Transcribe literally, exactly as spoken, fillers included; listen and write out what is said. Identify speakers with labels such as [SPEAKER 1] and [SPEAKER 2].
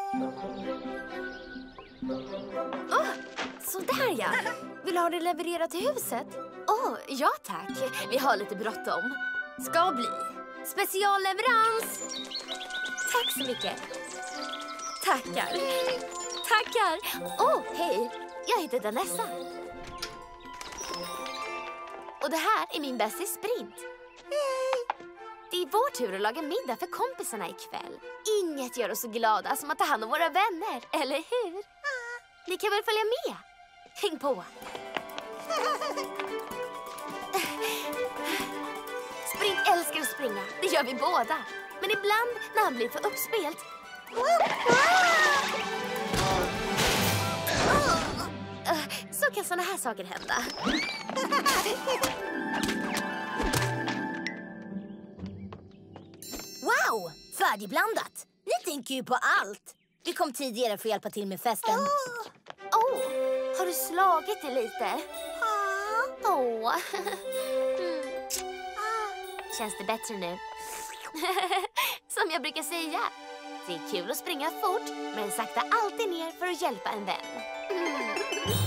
[SPEAKER 1] Oh, sådär ja. Vill du ha det levererat till huset? Åh, oh, ja tack. Vi har lite bråttom. Ska bli. Specialleverans. Tack så mycket. Tackar. Tackar. Åh, oh, hej. Jag heter Danessa. Och det här är min bästis Sprint. Hej. Det är vår tur att laga middag för kompisarna ikväll. Inget gör oss så glada som att ta hand om våra vänner, eller hur? Ni kan väl följa med? Häng på. Sprint älskar att springa, det gör vi båda. Men ibland när han blir för uppspelt. Så kan såna här saker hända.
[SPEAKER 2] Wow, färdigblandat. Ni tänker ju på allt. Vi kom tidigare för att hjälpa till med festen.
[SPEAKER 1] Åh, oh. oh, har du slagit dig lite? Åh. Oh. Mm. Känns det bättre nu? Som jag brukar säga, det är kul att springa fort, men sakta alltid ner för att hjälpa en vän. Mm.